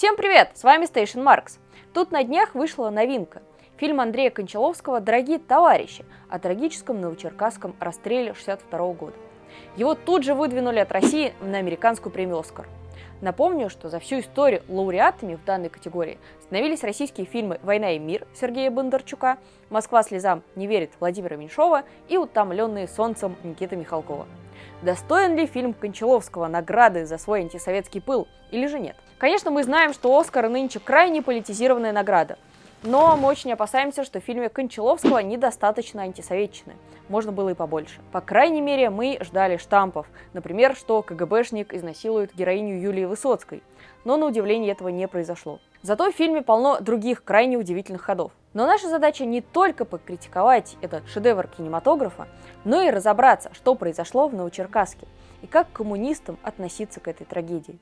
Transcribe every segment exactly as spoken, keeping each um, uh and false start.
Всем привет! С вами Station Marks. Тут на днях вышла новинка. Фильм Андрея Кончаловского «Дорогие товарищи» о трагическом новочеркасском расстреле шестьдесят второго года. Его тут же выдвинули от России на американскую премию «Оскар». Напомню, что за всю историю лауреатами в данной категории становились российские фильмы «Война и мир» Сергея Бондарчука, «Москва слезам не верит» Владимира Меньшова и «Утомленные солнцем» Никиты Михалкова. Достоин ли фильм Кончаловского награды за свой антисоветский пыл или же нет? Конечно, мы знаем, что «Оскар» нынче крайне политизированная награда. Но мы очень опасаемся, что в фильме Кончаловского недостаточно антисоветчины. Можно было и побольше. По крайней мере, мы ждали штампов. Например, что КГБшник изнасилует героиню Юлии Высоцкой. Но на удивление этого не произошло. Зато в фильме полно других крайне удивительных ходов. Но наша задача не только покритиковать этот шедевр кинематографа, но и разобраться, что произошло в Новочеркасске и как к коммунистам относиться к этой трагедии.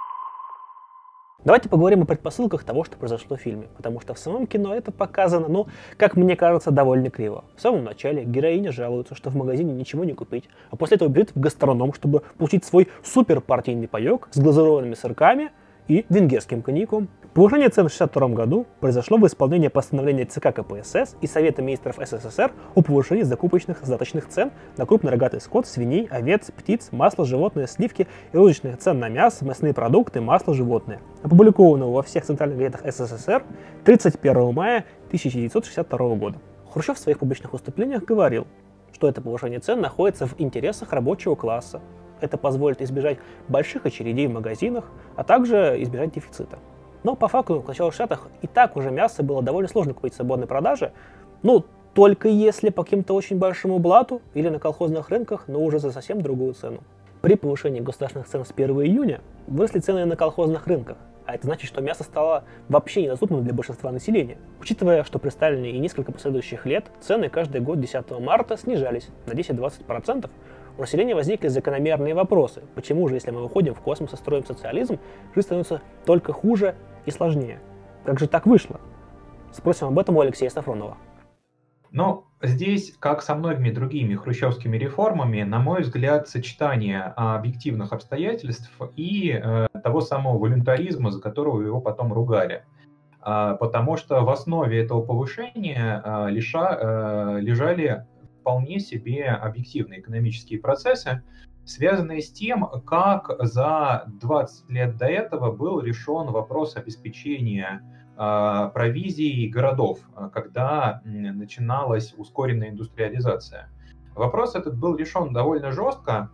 Давайте поговорим о предпосылках того, что произошло в фильме, потому что в самом кино это показано, ну, как мне кажется, довольно криво. В самом начале героиня жалуется, что в магазине ничего не купить, а после этого бежит в гастроном, чтобы получить свой суперпартийный паёк с глазурованными сырками и венгерским коньяком. Повышение цен в шестьдесят втором году произошло в исполнении постановления ЦК КПСС и Совета министров СССР о повышении закупочных задаточных цен на крупный рогатый скот, свиней, овец, птиц, масло, животные, сливки и розничных цен на мясо, мясные продукты, масло, животные, опубликованного во всех центральных газетах СССР тридцать первого мая тысяча девятьсот шестьдесят второго года. Хрущев в своих публичных выступлениях говорил, что это повышение цен находится в интересах рабочего класса. Это позволит избежать больших очередей в магазинах, а также избежать дефицита. Но по факту в начале шестидесятых и так уже мясо было довольно сложно купить в свободной продаже, ну, только если по каким-то очень большому блату или на колхозных рынках, но уже за совсем другую цену. При повышении государственных цен с первого июня выросли цены на колхозных рынках, а это значит, что мясо стало вообще недоступным для большинства населения. Учитывая, что при Сталине и несколько последующих лет цены каждый год десятого марта снижались на десять-двадцать процентов, у населения возникли закономерные вопросы. Почему же, если мы выходим в космос и строим социализм, жизнь становится только хуже и сложнее? Как же так вышло? Спросим об этом у Алексея Сафронова. Но здесь, как со многими другими хрущевскими реформами, на мой взгляд, сочетание объективных обстоятельств и э, того самого волюнтаризма, за которого его потом ругали. А, потому что в основе этого повышения а, лиша, а, лежали вполне себе объективные экономические процессы, связанные с тем, как за двадцать лет до этого был решен вопрос обеспечения э, провизией городов, когда начиналась ускоренная индустриализация. Вопрос этот был решен довольно жестко.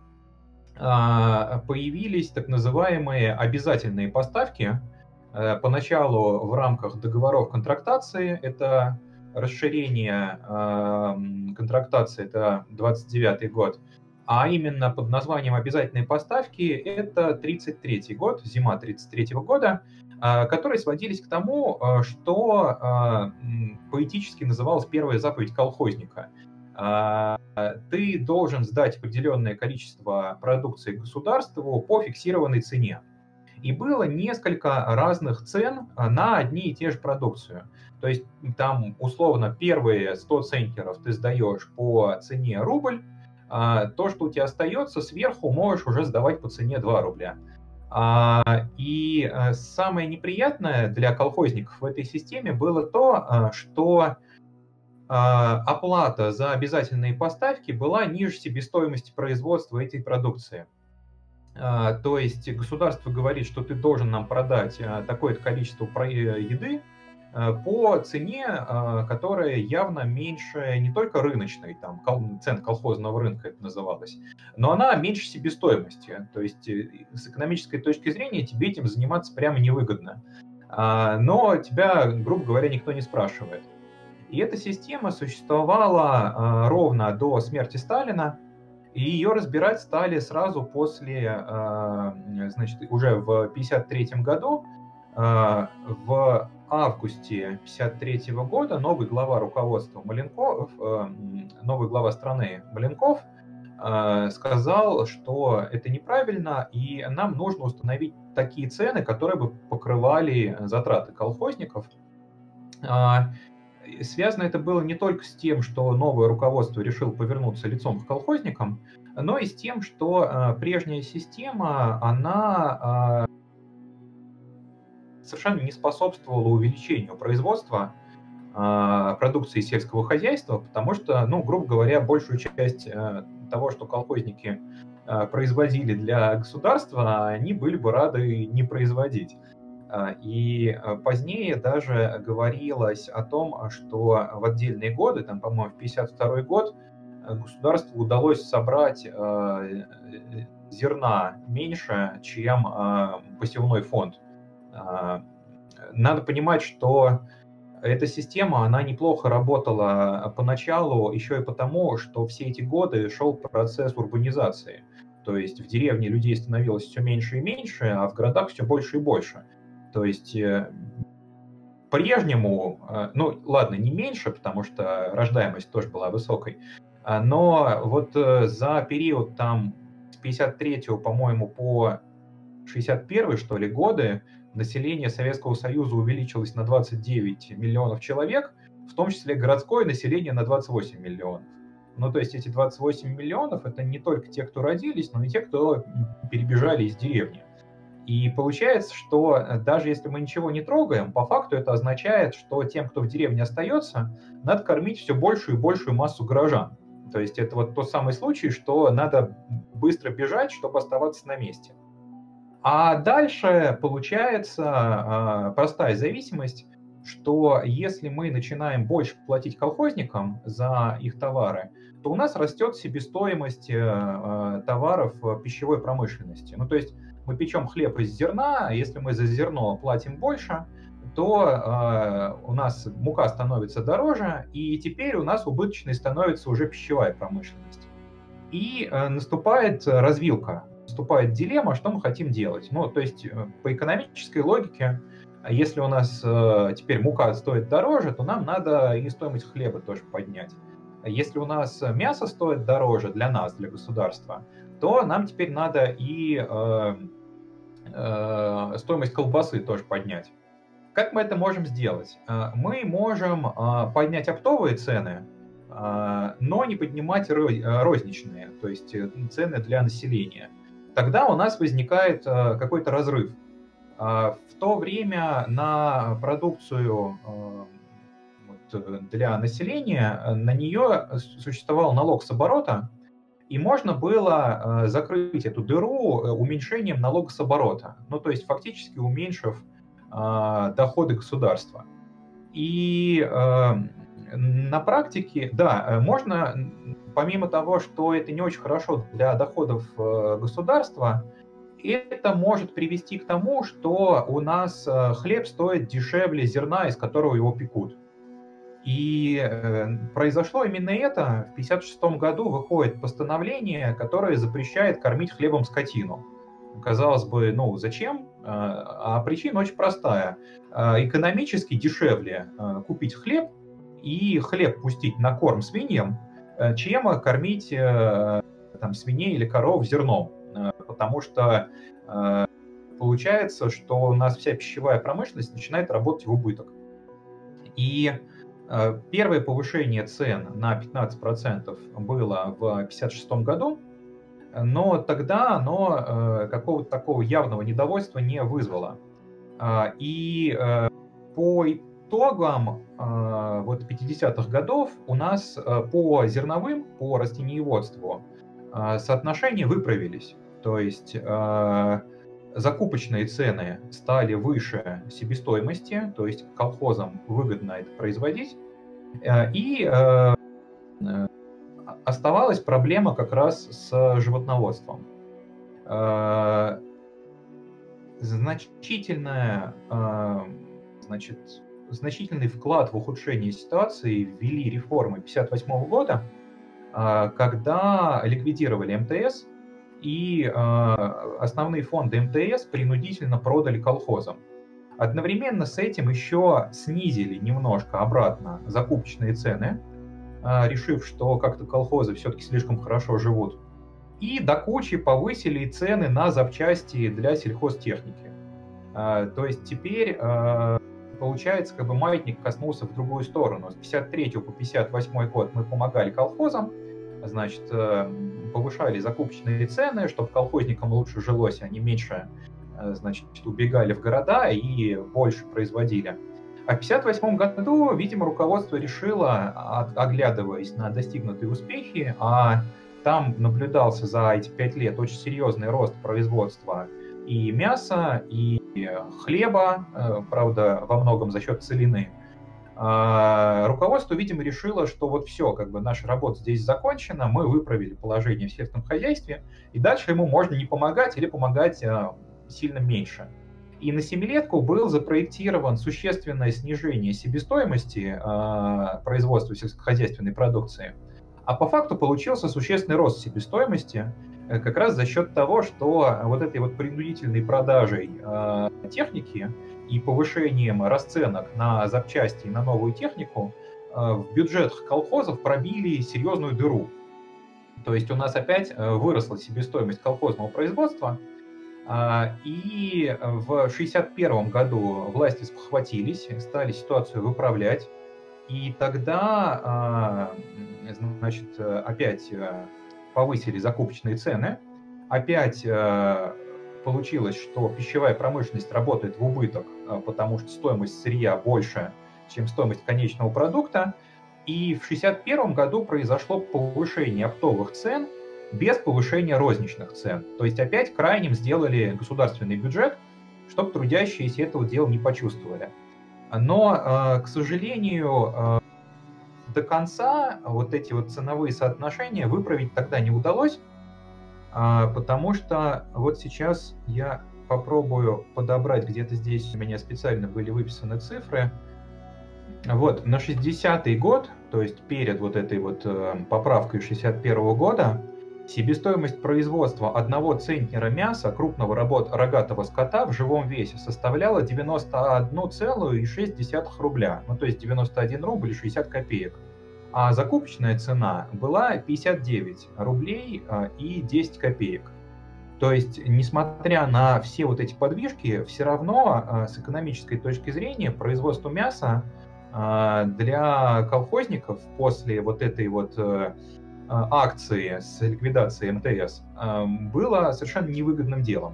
Э, появились так называемые обязательные поставки. Э, поначалу в рамках договоров контрактации, это расширение э, контрактации, это двадцать девятый год, а именно под названием «обязательные поставки» это тридцать третий год, зима тридцать третьего года, э, которые сводились к тому, э, что э, поэтически называлась первая заповедь колхозника. Э, ты должен сдать определенное количество продукции государству по фиксированной цене. И было несколько разных цен на одни и те же продукцию. То есть там условно первые сто центнеров ты сдаешь по цене рубль, а то, что у тебя остается, сверху можешь уже сдавать по цене два рубля. И самое неприятное для колхозников в этой системе было то, что оплата за обязательные поставки была ниже себестоимости производства этой продукции. То есть государство говорит, что ты должен нам продать такое-то количество еды по цене, которая явно меньше не только рыночной, там, цен колхозного рынка это называлось, но она меньше себестоимости. То есть с экономической точки зрения тебе этим заниматься прямо невыгодно. Но тебя, грубо говоря, никто не спрашивает. И эта система существовала ровно до смерти Сталина. И ее разбирать стали сразу после, значит, уже в пятьдесят третьем году, в августе пятьдесят третьего года новый глава руководства Маленков, новый глава страны Маленков сказал, что это неправильно, и нам нужно установить такие цены, которые бы покрывали затраты колхозников. Связано это было не только с тем, что новое руководство решило повернуться лицом к колхозникам, но и с тем, что э, прежняя система, она э, совершенно не способствовало увеличению производства э, продукции сельского хозяйства, потому что, ну, грубо говоря, большую часть э, того, что колхозники э, производили для государства, они были бы рады не производить. И позднее даже говорилось о том, что в отдельные годы, там, по-моему, в пятьдесят второй год, государству удалось собрать э, зерна меньше, чем э, посевной фонд. Э, надо понимать, что эта система, она неплохо работала поначалу, еще и потому, что все эти годы шел процесс урбанизации. То есть в деревне людей становилось все меньше и меньше, а в городах все больше и больше. То есть э, прежнему, э, ну ладно, не меньше, потому что рождаемость тоже была высокой, э, но вот э, за период там с пятьдесят третьего, по-моему, по шестьдесят первый, что ли, годы население Советского Союза увеличилось на двадцать девять миллионов человек, в том числе городское население на двадцать восемь миллионов. Ну, то есть эти двадцать восемь миллионов — это не только те, кто родились, но и те, кто перебежали из деревни. И получается, что даже если мы ничего не трогаем, по факту это означает, что тем, кто в деревне остается, надо кормить все большую и большую массу горожан. То есть это вот тот самый случай, что надо быстро бежать, чтобы оставаться на месте. А дальше получается простая зависимость, что если мы начинаем больше платить колхозникам за их товары, то у нас растет себестоимость товаров пищевой промышленности. Ну, то есть мы печем хлеб из зерна, если мы за зерно платим больше, то э, у нас мука становится дороже, и теперь у нас убыточной становится уже пищевая промышленность. И э, наступает развилка, наступает дилемма, что мы хотим делать. Ну, то есть э, по экономической логике, если у нас э, теперь мука стоит дороже, то нам надо и стоимость хлеба тоже поднять. Если у нас мясо стоит дороже для нас, для государства, то нам теперь надо и э, э, стоимость колбасы тоже поднять. Как мы это можем сделать? Мы можем э, поднять оптовые цены, э, но не поднимать розничные, то есть цены для населения. Тогда у нас возникает э, какой-то разрыв. Э, в то время на продукцию э, вот, для населения, на нее существовал налог с оборота, и можно было э, закрыть эту дыру уменьшением налога с оборота, ну то есть фактически уменьшив э, доходы государства. И э, на практике, да, можно, помимо того, что это не очень хорошо для доходов э, государства, это может привести к тому, что у нас э, хлеб стоит дешевле зерна, из которого его пекут. И э, произошло именно это. В тысяча девятьсот пятьдесят шестом году выходит постановление, которое запрещает кормить хлебом скотину. Казалось бы, ну зачем? А причина очень простая. Экономически дешевле э, купить хлеб и хлеб пустить на корм свиньям, э, чем кормить э, там, свиней или коров зерном. Э, потому что э, получается, что у нас вся пищевая промышленность начинает работать в убыток. И первое повышение цен на пятнадцать процентов было в пятьдесят шестом году, но тогда оно какого-то такого явного недовольства не вызвало. И по итогам вот пятидесятых годов у нас по зерновым, по растениеводству соотношения выправились. То есть закупочные цены стали выше себестоимости, то есть колхозам выгодно это производить, и э, оставалась проблема как раз с животноводством. Э, значительная, э, значит, значительный вклад в ухудшение ситуации ввели реформы тысяча девятьсот пятьдесят восьмого года, э, когда ликвидировали эм тэ эс, и э, основные фонды эм тэ эс принудительно продали колхозам. Одновременно с этим еще снизили немножко обратно закупочные цены, э, решив, что как-то колхозы все-таки слишком хорошо живут. И до кучи повысили цены на запчасти для сельхозтехники. Э, то есть теперь, э, получается, как бы маятник коснулся в другую сторону. С пятьдесят третьего по пятьдесят восьмой год мы помогали колхозам, значит, повышали закупочные цены, чтобы колхозникам лучше жилось, они меньше значит, убегали в города и больше производили. А в пятьдесят восьмом году, видимо, руководство решило, оглядываясь на достигнутые успехи, а там наблюдался за эти пять лет очень серьезный рост производства и мяса, и хлеба, правда, во многом за счет целины. Руководство, видимо, решило, что вот все, как бы наша работа здесь закончена, мы выправили положение в сельском хозяйстве, и дальше ему можно не помогать или помогать сильно меньше. И на семилетку был запроектирован существенное снижение себестоимости производства сельскохозяйственной продукции, а по факту получился существенный рост себестоимости как раз за счет того, что вот этой вот принудительной продажей техники и повышением расценок на запчасти и на новую технику в бюджетах колхозов пробили серьезную дыру. То есть у нас опять выросла себестоимость колхозного производства, и в шестьдесят первом году власти спохватились, стали ситуацию выправлять, и тогда, значит, опять повысили закупочные цены, опять получилось, что пищевая промышленность работает в убыток, потому что стоимость сырья больше, чем стоимость конечного продукта. И в шестьдесят первом году произошло повышение оптовых цен без повышения розничных цен. То есть опять крайним сделали государственный бюджет, чтобы трудящиеся этого дела не почувствовали. Но, к сожалению, до конца вот эти вот ценовые соотношения выправить тогда не удалось, потому что вот сейчас я попробую подобрать, где-то здесь у меня специально были выписаны цифры. Вот, на шестидесятый год, то есть перед вот этой вот поправкой шестьдесят первого года, себестоимость производства одного центнера мяса крупного рогатого скота в живом весе составляла девяносто одна целая шесть десятых рубля, ну то есть девяносто один рубль и шестьдесят копеек. А закупочная цена была пятьдесят девять рублей и десять копеек. То есть, несмотря на все вот эти подвижки, все равно с экономической точки зрения производство мяса для колхозников после вот этой вот акции с ликвидацией эм тэ эс было совершенно невыгодным делом.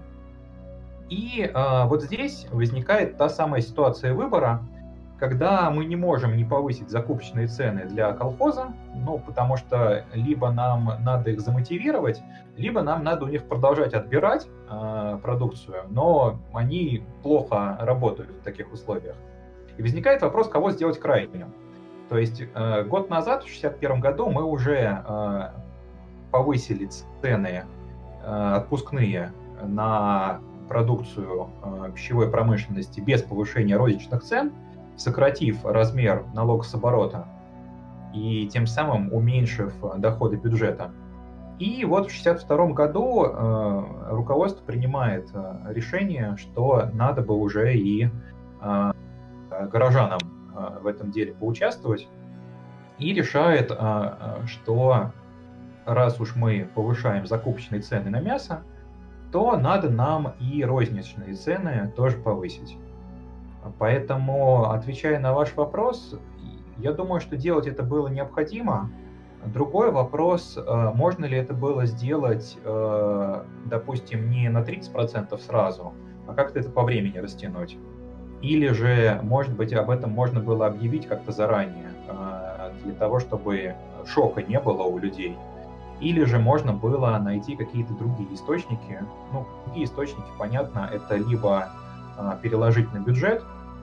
И вот здесь возникает та самая ситуация выбора, когда мы не можем не повысить закупочные цены для колхоза, ну, потому что либо нам надо их замотивировать, либо нам надо у них продолжать отбирать э, продукцию, но они плохо работают в таких условиях. И возникает вопрос, кого сделать крайним. То есть э, год назад, в шестьдесят первом году, мы уже э, повысили цены э, отпускные на продукцию э, пищевой промышленности без повышения розничных цен, сократив размер налога с оборота и тем самым уменьшив доходы бюджета. И вот в шестьдесят втором году э, руководство принимает э, решение, что надо бы уже и э, горожанам э, в этом деле поучаствовать, и решает, э, что раз уж мы повышаем закупочные цены на мясо, то надо нам и розничные цены тоже повысить. Поэтому, отвечая на ваш вопрос, я думаю, что делать это было необходимо. Другой вопрос, можно ли это было сделать, допустим, не на тридцать процентов сразу, а как-то это по времени растянуть. Или же, может быть, об этом можно было объявить как-то заранее, для того, чтобы шока не было у людей. Или же можно было найти какие-то другие источники. Ну, какие источники, понятно, это либо переложить на бюджет,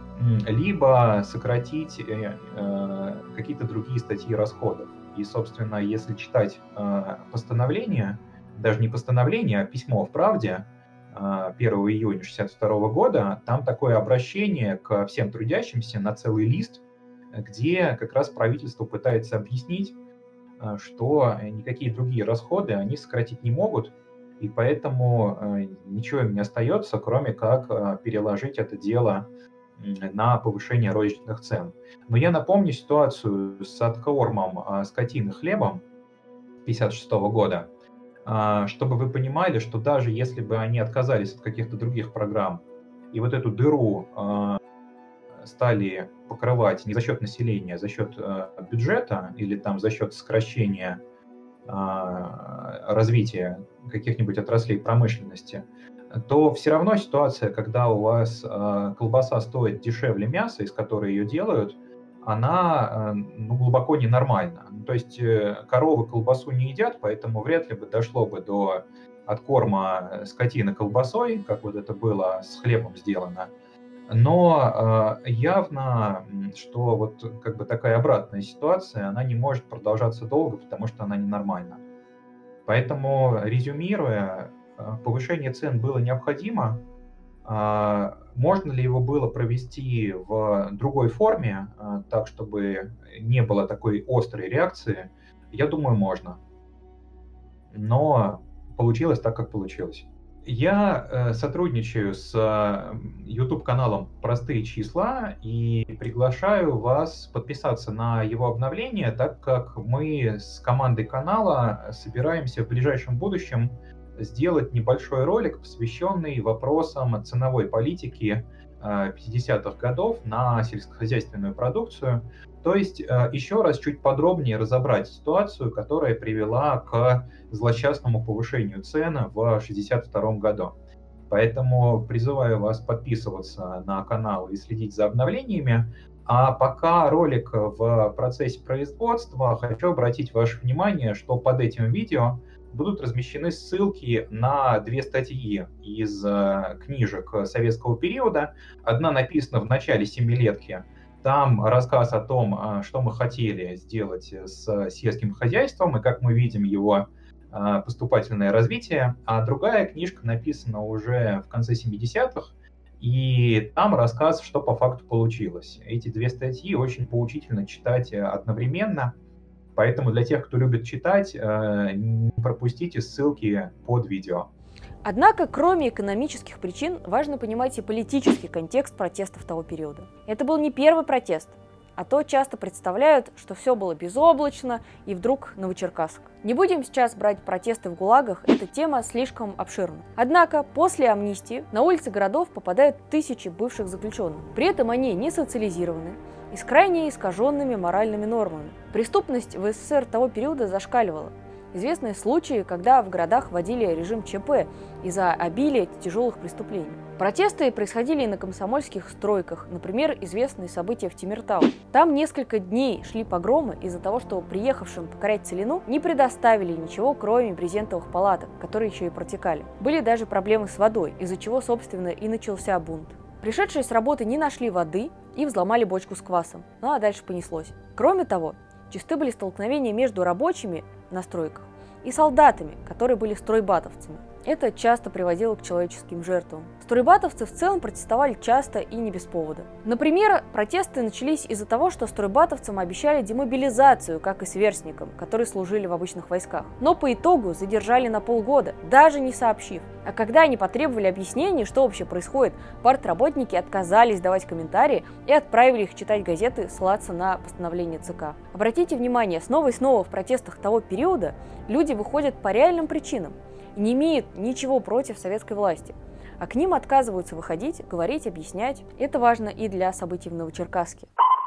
либо сократить э, какие-то другие статьи расходов. И, собственно, если читать э, постановление, даже не постановление, а письмо в «Правде» э, первого июня шестьдесят второго года, там такое обращение к всем трудящимся на целый лист, где как раз правительство пытается объяснить, э, что никакие другие расходы они сократить не могут, и поэтому э, ничего им не остается, кроме как э, переложить это дело на повышение розничных цен. Но я напомню ситуацию с откормом э, скотины хлебом пятьдесят шестого года, э, чтобы вы понимали, что даже если бы они отказались от каких-то других программ и вот эту дыру э, стали покрывать не за счет населения, а за счет э, бюджета или там за счет сокращения развития каких-нибудь отраслей промышленности, то все равно ситуация, когда у вас колбаса стоит дешевле мяса, из которой ее делают, она ну, глубоко ненормальна. То есть коровы колбасу не едят, поэтому вряд ли бы дошло бы до откорма скотины колбасой, как вот это было с хлебом сделано. Но э, явно, что вот как бы такая обратная ситуация, она не может продолжаться долго, потому что она ненормальна. Поэтому, резюмируя, повышение цен было необходимо. Э, можно ли его было провести в другой форме, э, так, чтобы не было такой острой реакции? Я думаю, можно. Но получилось так, как получилось. Я э, сотрудничаю с э, YouTube-каналом «Простые числа» и приглашаю вас подписаться на его обновление, так как мы с командой канала собираемся в ближайшем будущем сделать небольшой ролик, посвященный вопросам ценовой политики э, пятидесятых годов на сельскохозяйственную продукцию. То есть э, еще раз чуть подробнее разобрать ситуацию, которая привела к злосчастному повышению цен в шестьдесят втором году. Поэтому призываю вас подписываться на канал и следить за обновлениями. А пока ролик в процессе производства, хочу обратить ваше внимание, что под этим видео будут размещены ссылки на две статьи из книжек советского периода. Одна написана в начале семилетки. Там рассказ о том, что мы хотели сделать с сельским хозяйством и как мы видим его поступательное развитие. А другая книжка написана уже в конце семидесятых, и там рассказ, что по факту получилось. Эти две статьи очень поучительно читать одновременно. Поэтому для тех, кто любит читать, не пропустите ссылки под видео. Однако, кроме экономических причин, важно понимать и политический контекст протестов того периода. Это был не первый протест, а то часто представляют, что все было безоблачно и вдруг Новочеркасск. Не будем сейчас брать протесты в ГУЛАГах, эта тема слишком обширна. Однако после амнистии на улицы городов попадают тысячи бывших заключенных. При этом они не социализированы и с крайне искаженными моральными нормами. Преступность в СССР того периода зашкаливала. Известны случаи, когда в городах вводили режим ЧП из-за обилия тяжелых преступлений. Протесты происходили и на комсомольских стройках, например, известные события в Тимиртау. Там несколько дней шли погромы из-за того, что приехавшим покорять Целину не предоставили ничего, кроме брезентовых палаток, которые еще и протекали. Были даже проблемы с водой, из-за чего, собственно, и начался бунт. Пришедшие с работы не нашли воды и взломали бочку с квасом. Ну а дальше понеслось. Кроме того, часты были столкновения между рабочими на стройках и солдатами, которые были стройбатовцами. Это часто приводило к человеческим жертвам. Стройбатовцы в целом протестовали часто и не без повода. Например, протесты начались из-за того, что стройбатовцам обещали демобилизацию, как и сверстникам, которые служили в обычных войсках. Но по итогу задержали на полгода, даже не сообщив. А когда они потребовали объяснений, что вообще происходит, партработники отказались давать комментарии и отправили их читать газеты, ссылаться на постановление ЦК. Обратите внимание, снова и снова в протестах того периода люди выходят по реальным причинам и не имеют ничего против советской власти. А к ним отказываются выходить, говорить, объяснять. Это важно и для событий в Новочеркасске.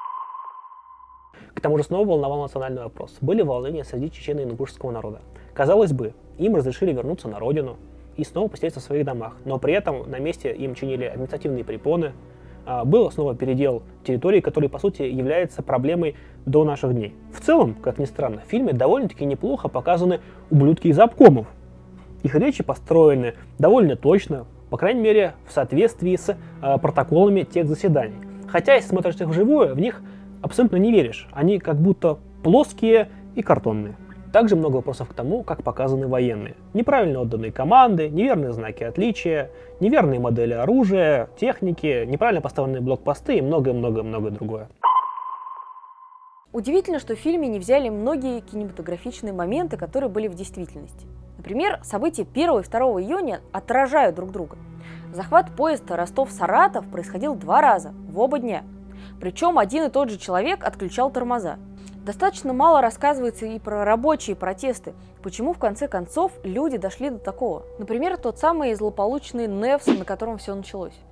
К тому же снова волновал национальный вопрос. Были волнения среди чечено-ингушского народа. Казалось бы, им разрешили вернуться на родину и снова поселиться в своих домах, но при этом на месте им чинили административные препоны. Был снова передел территории, который, по сути, является проблемой до наших дней. В целом, как ни странно, в фильме довольно-таки неплохо показаны ублюдки из обкомов. Их речи построены довольно точно, по крайней мере, в соответствии с э, протоколами тех заседаний. Хотя, если смотришь их вживую, в них абсолютно не веришь. Они как будто плоские и картонные. Также много вопросов к тому, как показаны военные. Неправильно отданные команды, неверные знаки отличия, неверные модели оружия, техники, неправильно поставленные блокпосты и многое-многое-многое другое. Удивительно, что в фильме не взяли многие кинематографичные моменты, которые были в действительности. Например, события первого и второго июня отражают друг друга. Захват поезда Ростов-Саратов происходил два раза, в оба дня. Причем один и тот же человек отключал тормоза. Достаточно мало рассказывается и про рабочие протесты. Почему в конце концов люди дошли до такого? Например, тот самый злополучный НЭФС, на котором все началось.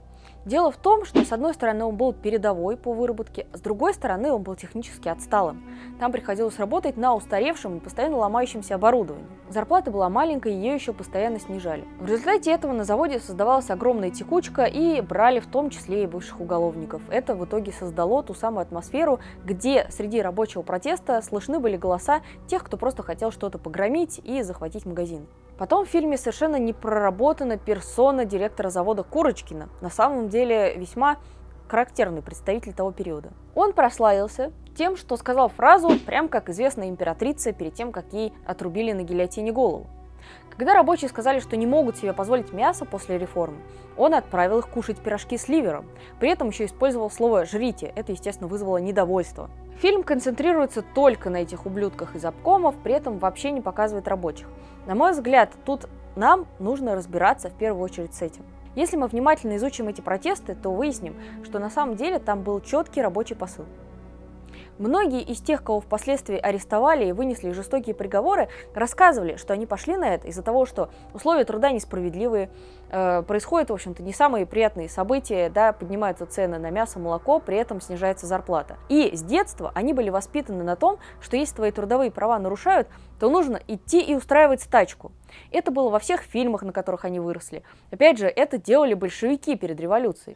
Дело в том, что с одной стороны он был передовой по выработке, с другой стороны он был технически отсталым. Там приходилось работать на устаревшем и постоянно ломающемся оборудовании. Зарплата была маленькой, ее еще постоянно снижали. В результате этого на заводе создавалась огромная текучка и брали в том числе и бывших уголовников. Это в итоге создало ту самую атмосферу, где среди рабочего протеста слышны были голоса тех, кто просто хотел что-то погромить и захватить магазин. Потом в фильме совершенно не проработана персона директора завода Курочкина, на самом деле весьма характерный представитель того периода. Он прославился тем, что сказал фразу, прям как известная императрица перед тем, как ей отрубили на гильотине голову. Когда рабочие сказали, что не могут себе позволить мясо после реформы, он отправил их кушать пирожки с ливером. При этом еще использовал слово «жрите». Это, естественно, вызвало недовольство. Фильм концентрируется только на этих ублюдках из обкомов, при этом вообще не показывает рабочих. На мой взгляд, тут нам нужно разбираться в первую очередь с этим. Если мы внимательно изучим эти протесты, то выясним, что на самом деле там был четкий рабочий посыл. Многие из тех, кого впоследствии арестовали и вынесли жестокие приговоры, рассказывали, что они пошли на это из-за того, что условия труда несправедливые, э, происходят, в общем-то, не самые приятные события, да, поднимаются цены на мясо, молоко, при этом снижается зарплата. И с детства они были воспитаны на том, что если твои трудовые права нарушают, то нужно идти и устраивать стачку. Это было во всех фильмах, на которых они выросли. Опять же, это делали большевики перед революцией.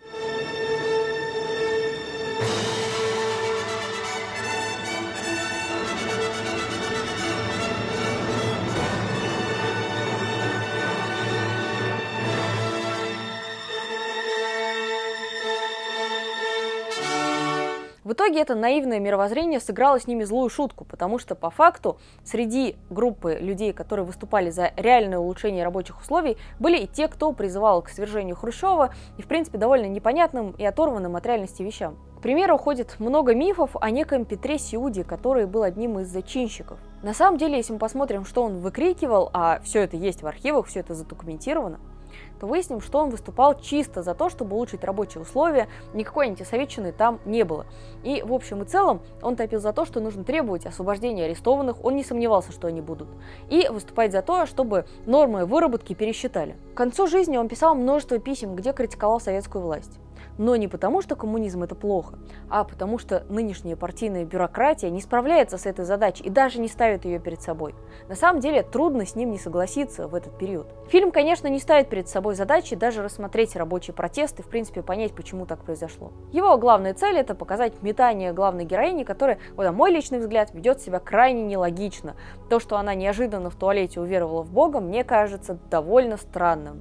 В итоге это наивное мировоззрение сыграло с ними злую шутку, потому что по факту среди группы людей, которые выступали за реальное улучшение рабочих условий, были и те, кто призывал к свержению Хрущева и, в принципе, довольно непонятным и оторванным от реальности вещам. К примеру, ходит много мифов о неком Петре Сиуде, который был одним из зачинщиков. На самом деле, если мы посмотрим, что он выкрикивал, а все это есть в архивах, все это задокументировано, то выясним, что он выступал чисто за то, чтобы улучшить рабочие условия, никакой антисоветчины там не было. И в общем и целом он топил за то, что нужно требовать освобождения арестованных, он не сомневался, что они будут, и выступать за то, чтобы нормы выработки пересчитали. К концу жизни он писал множество писем, где критиковал советскую власть. Но не потому, что коммунизм это плохо, а потому что нынешняя партийная бюрократия не справляется с этой задачей и даже не ставит ее перед собой. На самом деле трудно с ним не согласиться в этот период. Фильм, конечно, не ставит перед собой задачи даже рассмотреть рабочие протесты и, в принципе, понять, почему так произошло. Его главная цель — это показать метание главной героини, которая, вот, на мой личный взгляд, ведет себя крайне нелогично. То, что она неожиданно в туалете уверовала в Бога, мне кажется довольно странным.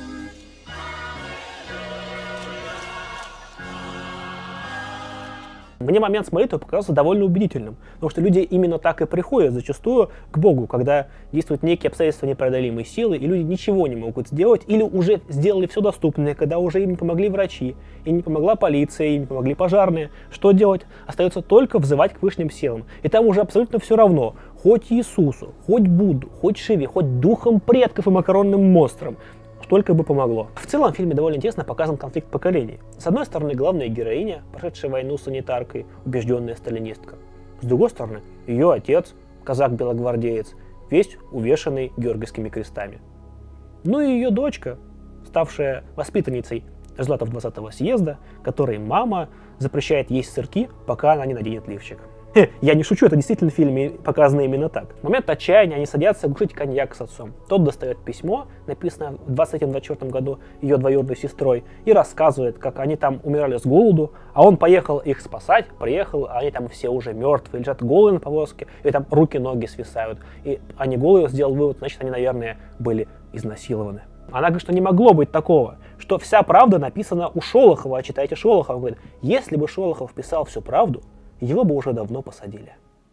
Мне момент с молитвой показался довольно убедительным, потому что люди именно так и приходят зачастую к Богу, когда действуют некие обстоятельства непреодолимой силы, и люди ничего не могут сделать, или уже сделали все доступное, когда уже им не помогли врачи, и не помогла полиция, и не помогли пожарные. Что делать? Остается только взывать к высшим силам. И там уже абсолютно все равно, хоть Иисусу, хоть Будду, хоть Шиве, хоть духом предков и макаронным монстрам. Только бы помогло. В целом в фильме довольно интересно показан конфликт поколений. С одной стороны, главная героиня, прошедшая войну с санитаркой, убежденная сталинистка. С другой стороны, ее отец, казак-белогвардеец, весь увешанный георгиевскими крестами. Ну и ее дочка, ставшая воспитанницей результатов двадцатого съезда, которой мама запрещает есть сырки, пока она не наденет лифчик. Я не шучу, это действительно в фильме показано именно так. В момент отчаяния они садятся глушить коньяк с отцом. Тот достает письмо, написанное в двадцать третьем — двадцать четвёртом году ее двоюродной сестрой, и рассказывает, как они там умирали с голоду, а он поехал их спасать, приехал, а они там все уже мертвые, лежат голые на повозке, и там руки-ноги свисают. И они голые, сделал вывод, значит, они, наверное, были изнасилованы. Она говорит, что не могло быть такого, что вся правда написана у Шолохова, а читайте Шолохова. Он говорит, если бы Шолохов писал всю правду, его бы уже давно посадили.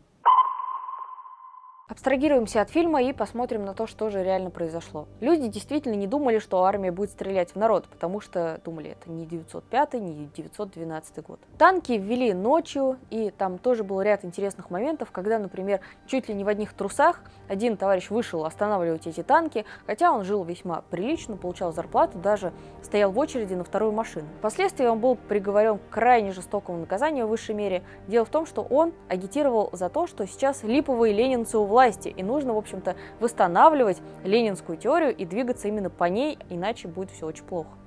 Абстрагируемся от фильма и посмотрим на то, что же реально произошло. Люди действительно не думали, что армия будет стрелять в народ, потому что думали, это не девятьсот пятый, не девятьсот двенадцатый год. Танки ввели ночью, и там тоже был ряд интересных моментов, когда, например, чуть ли не в одних трусах один товарищ вышел останавливать эти танки, хотя он жил весьма прилично, получал зарплату, даже стоял в очереди на вторую машину. Впоследствии он был приговорен к крайне жестокому наказанию в высшей мере. Дело в том, что он агитировал за то, что сейчас липовые ленинцы у власти, и нужно, в общем-то, восстанавливать ленинскую теорию и двигаться именно по ней, иначе будет все очень плохо.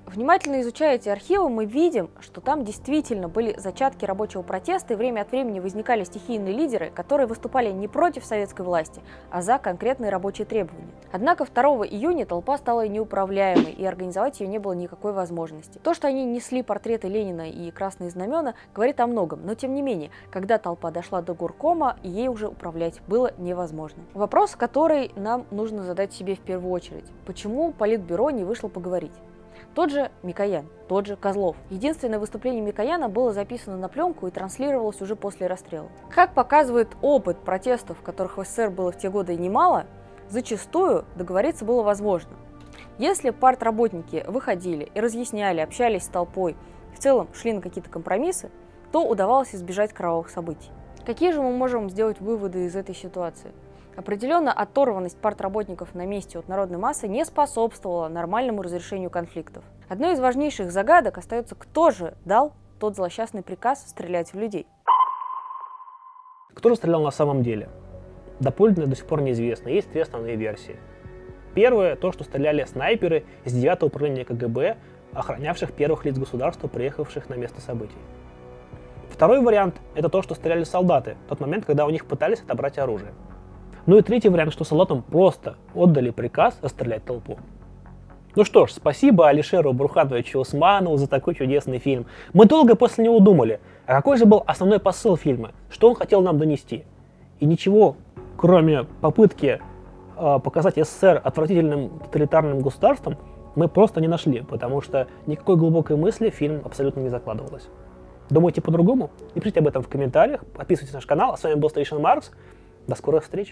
Внимательно изучая эти архивы, мы видим, что там действительно были зачатки рабочего протеста, и время от времени возникали стихийные лидеры, которые выступали не против советской власти, а за конкретные рабочие требования. Однако второго июня толпа стала неуправляемой, и организовать ее не было никакой возможности. То, что они несли портреты Ленина и красные знамена, говорит о многом, но тем не менее, когда толпа дошла до горкома, ей уже управлять было невозможно. Вопрос, который нам нужно задать себе в первую очередь: почему Политбюро не вышло поговорить? Тот же Микоян, тот же Козлов. Единственное выступление Микояна было записано на пленку и транслировалось уже после расстрела. Как показывает опыт протестов, которых в СССР было в те годы немало, зачастую договориться было возможно. Если партработники выходили и разъясняли, общались с толпой, в целом шли на какие-то компромиссы, то удавалось избежать кровавых событий. Какие же мы можем сделать выводы из этой ситуации? Определенно, оторванность партработников на месте от народной массы не способствовала нормальному разрешению конфликтов. Одной из важнейших загадок остается, кто же дал тот злосчастный приказ стрелять в людей. Кто же стрелял на самом деле? Доподлинно до сих пор неизвестно, есть две основные версии. Первое – то, что стреляли снайперы из девятого управления КГБ, охранявших первых лиц государства, приехавших на место событий. Второй вариант – это то, что стреляли солдаты в тот момент, когда у них пытались отобрать оружие. Ну и третий вариант, что солдатам просто отдали приказ расстрелять толпу. Ну что ж, спасибо Алишеру Бурхановичу Усманову за такой чудесный фильм. Мы долго после него думали, а какой же был основной посыл фильма, что он хотел нам донести. И ничего, кроме попытки э, показать СССР отвратительным тоталитарным государством, мы просто не нашли, потому что никакой глубокой мысли фильм абсолютно не закладывалось. Думаете по-другому? Напишите об этом в комментариях, подписывайтесь на наш канал. А с вами был Старейшина Маркс. До скорых встреч!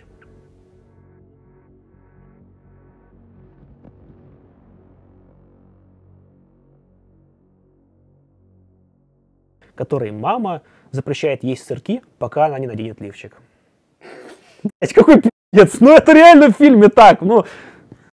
Которой мама запрещает есть сырки, пока она не наденет лифчик. Блять, какой пи***ц, ну это реально в фильме так, ну...